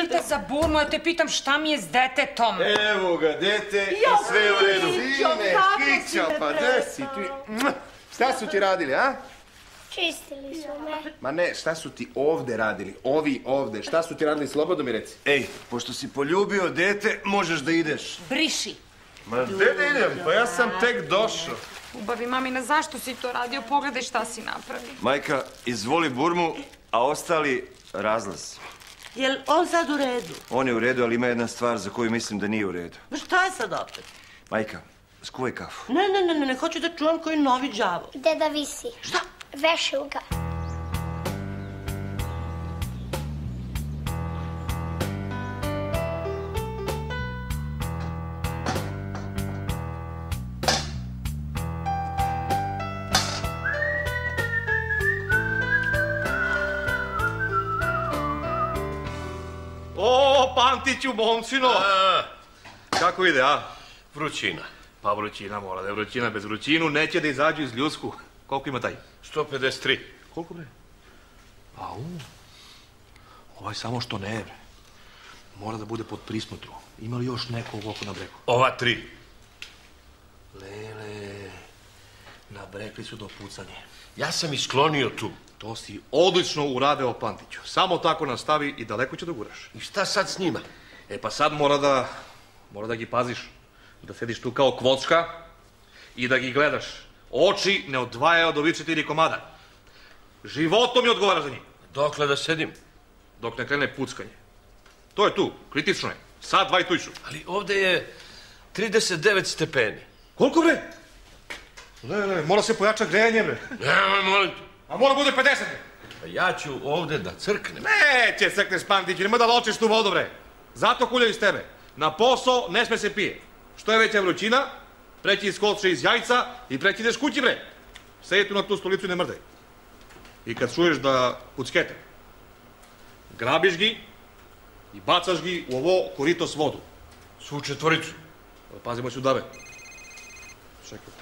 Molite za Burmu, ja te pitam šta mi je s detetom. Evo ga, dete, i sve je u redu. Sine, kića, pa gde si ti? Šta su ti radili, a? Čistili su me. Ma ne, šta su ti ovde radili? Ovi ovde, šta su ti radili? Slobodno mi reci. Ej, pošto si poljubio dete, možeš da ideš. Briši. Ma gde da idem? Pa ja sam tek došao. Ubavi, mamina, zašto si to radio? Pogledaj šta si napravio. Majka, izvoli Burmu, a ostali razlaz. Jel on sad u redu? On je u redu, ali ima jedna stvar za koju mislim da nije u redu. Šta je sad opet? Majka, skuvaj kafu. Ne, hoću da čuvam koji novi đavo. Gde da visi? Šta? Vešaju ga. O, Pantiću, momčino! Kako ide, a? Vrućina. Pa vrućina mora da je vrućina, bez vrućinu neće da izađu iz ljusku. Koliko ima taj? 153. Koliko bre? Au. Ovaj samo što ne bre. Mora da bude pod prismotrom. Ima li još neko oko na bregu? Ova 3. Lele, nabrekli su do pucanje. Ja sam isklonio tu. To si odlično uradio, Pantiću. Samo tako nastavi i daleko će da guraš. I šta sad s njima? E pa sad mora da gi paziš. Da sediš tu kao kvočka i da gi gledaš. Oči ne odvajaju od ovih 4 komada. Životom mi odgovaraš za njih. Dokle da sedim? Dok ne krene puckanje. To je tu, kritično je. Sad 2 i tu su. Ali ovde je 39 stepeni. Koliko bre? Le, mora se pojačati grejanje bre. Nemoj, molim te. A mora bude 50 bre. Pa ja ću ovde da crknem. Neće crkneš, Pantiću, nemoj da ločiš tu vodu bre. Zato kuljaju iz tebe. Na posao ne sme se pije. Što je veća vrućina, preći iskoče iz jajca i preći ideš kući bre. Sedi tu na tu stolicu i ne mrdaj. I kad čuješ da puckete, grabiš gi i bacaš gi u ovo korito s vodu. Svu četvoricu. Pazimo se udave. Čekaj.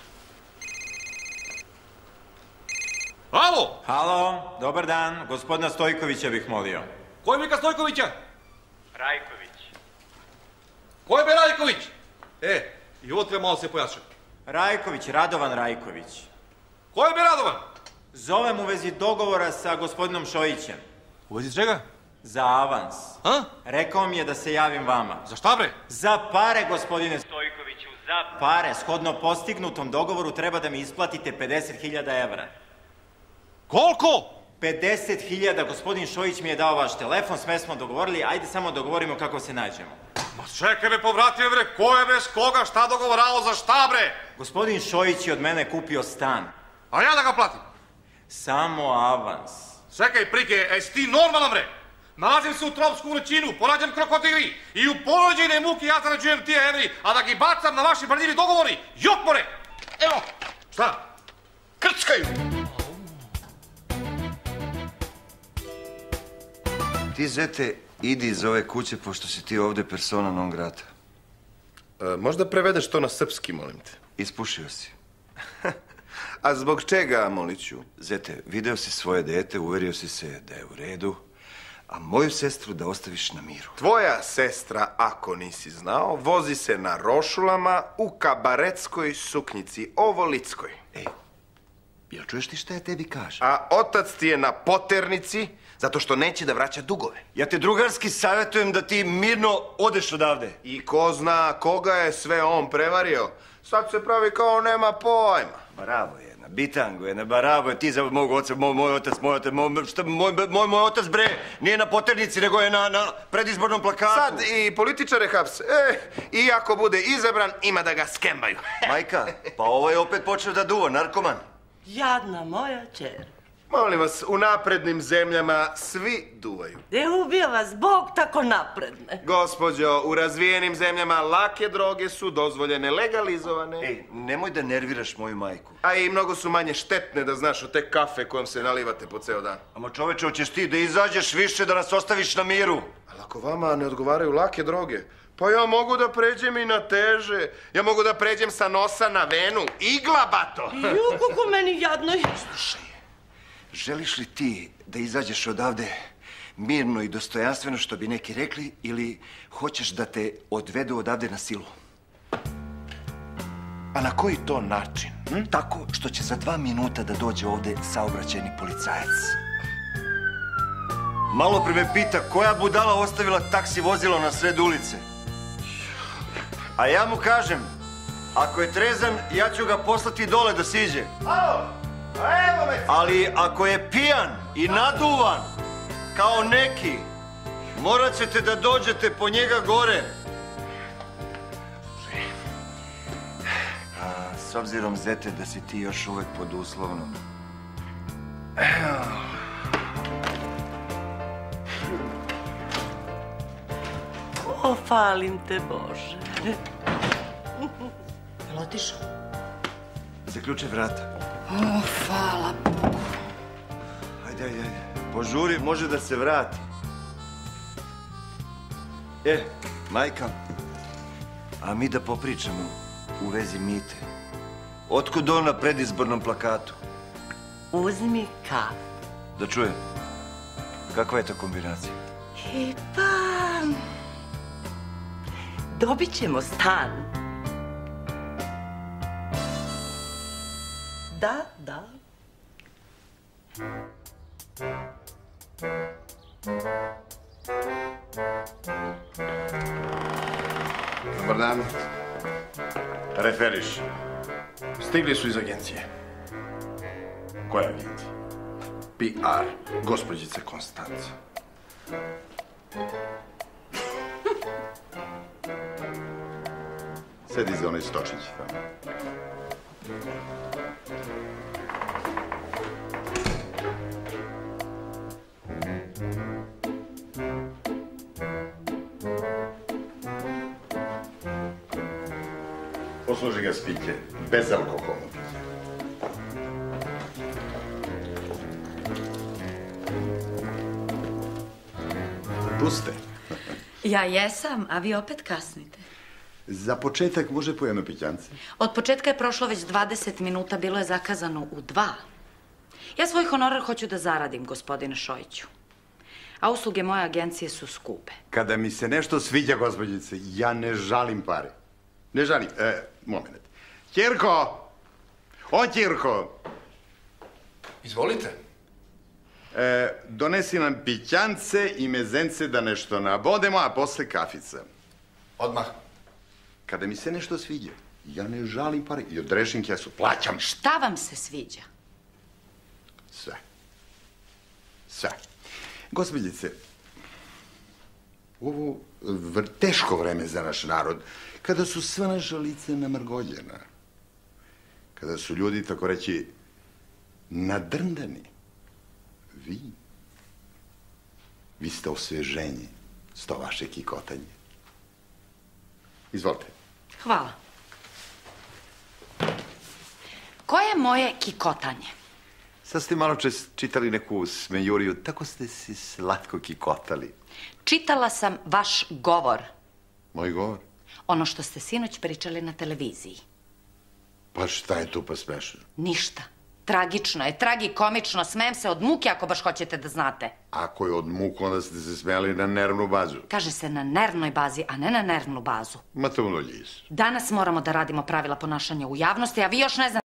Alo! Halo, dobar dan. Gospodina Stojkovića bih molio. Ko je Mika Stojkovića? Rajković. Ko je be Rajković? I ovo treba malo se pojačati. Rajković, Radovan Rajković. Ko je be Radovan? Zovem u vezi dogovora sa gospodinom Šojićem. U vezi čega? Za avans. A? Rekao mi je da se javim vama. Za šta bre? Za pare, gospodine Stojkoviću, za pare. Shodno postignutom dogovoru treba da mi isplatite 50.000 evra. Koliko? 50.000, gospodin Šojić mi je dao vaš telefon, sve smo dogovorili, ajde samo dogovorimo kako se nađemo. Ma čekaj me, povratio bre, ko je bez koga, šta dogovoralo, za šta bre? Gospodin Šojić je od mene kupio stan. A ja da ga platim? Samo avans. Čekaj, prike, jesi ti normalan bre? Nalazim se u tropsku vrućinu, porađam krokodili i u porođajne muki ja zarađujem tije evri, a da gi bacam na vaši brljivi dogovori, jok more! Evo! Šta? Krckaju! Ti, zete, idi iz ove kuće, pošto si ti ovde persona non grata. Možda prevedeš to na srpski, molim te. Ispušio si. A zbog čega, Moliću? Zete, video si svoje dete, uverio si se da je u redu, a moju sestru da ostaviš na miru. Tvoja sestra, ako nisi znao, vozi se na rošulama u kabaretskoj suknjici, ovolickoj. Ej, jel čuješ ti šta ja tebi kažem? A otac ti je na poternici, zato što neće da vraća dugove. Ja te drugarski savjetujem da ti mirno odeš odavde. I ko zna koga je sve on prevario. Sad se pravi kao nema pojma. Bravo jedna, bitango jedna, bravo je ti za mog oca, moj otac bre, nije na poternici, nego je na predizbornom plakatu. Sad i političare hapse. I ako bude izabran, ima da ga skembaju. Majka, pa ovo je opet počeo da duva, narkoman. Jadna moja čer. Molim vas, u naprednim zemljama svi duvaju. Je ubio vas Bog tako napredne. Gospođo, u razvijenim zemljama lake droge su dozvoljene, legalizovane. Ej, nemoj da nerviraš moju majku. A i mnogo su manje štetne da znaš od te kafe kojom se nalivate po ceo dan. Ama čoveče, hoćeš ti da izađeš više, da nas ostaviš na miru? Ali ako vama ne odgovaraju lake droge, pa ja mogu da pređem i na teže. Ja mogu da pređem sa nosa na venu. Igla, bato! Ju, kako meni jadno. Slušaj, želiš li ti da izađeš odavde mirno i dostojanstveno, što bi neki rekli, ili hoćeš da te odvedu odavde na silu? A na koji to način? Tako što će za 2 minuta da dođe ovde saobraćajni policajac. Malo pre me pita koja budala ostavila taksi vozilo na sred ulice. A ja mu kažem, ako je trezan, ja ću ga poslati dole da siđe. Alo, evo me! Ali ako je pijan i naduvan, kao neki, morat ćete da dođete po njega gore. A s obzirom, zete, da si ti još uvek pod uslovnom. O, falim te, Bože. Jel otišao? Zaključaj vrata. O, hvala Bogu. Ajde. Požuri, može da se vrati. Majka, a mi da popričamo u vezi Mite. Otkud on na predizbornom plakatu? Uzmi kafu. Da čujem. Kakva je to kombinacija? Pa... dobit ćemo stan. Da. Dobar dan. Referiš. Stigli su iz agencije. Koja agencija? PR, gospođice Konstance. Sedi za onaj stočić tamo. Posluži ga spike, bez alkohola. Tu ste. Ja jesam, a vi opet kasnite. Za početak može po jedno pićance? Od početka je prošlo već 20 minuta, bilo je zakazano u 2. Ja svoj honorar hoću da zaradim, gospodine Šojiću. A usluge moje agencije su skupe. Kada mi se nešto sviđa, gospođice, ja ne žalim pare. Ne žalim. Moment. Ćerko! O, Ćerko! Izvolite. Donesi nam pićance i mezence da nešto nabodemo, a posle kafica. Odmah. Kada mi se nešto sviđa, ja ne žalim pare i odrešim kesu, plaćam. Šta vam se sviđa? Sve. Gospođice, ovo teško vreme za naš narod, kada su sva naša lica namrgoljena, kada su ljudi, tako reći, nadrndani, vi ste osveženje s to vaše kikotanje. Izvolite. Hvala. Koje je moje kikotanje? Sad ste malo čas čitali neku smejuriju, tako ste si slatko kikotali. Čitala sam vaš govor. Moj govor? Ono što ste sinoć pričali na televiziji. Pa šta je tu pa smešno? Ništa. Tragično je, tragikomično, smejem se od muke ako baš hoćete da znate. Ako je od muku, onda ste se smejali na nervnu bazu. Kaže se na nervnoj bazi, a ne na nervnu bazu. Ma to mnogo. Danas moramo da radimo pravila ponašanja u javnosti, a vi još ne znate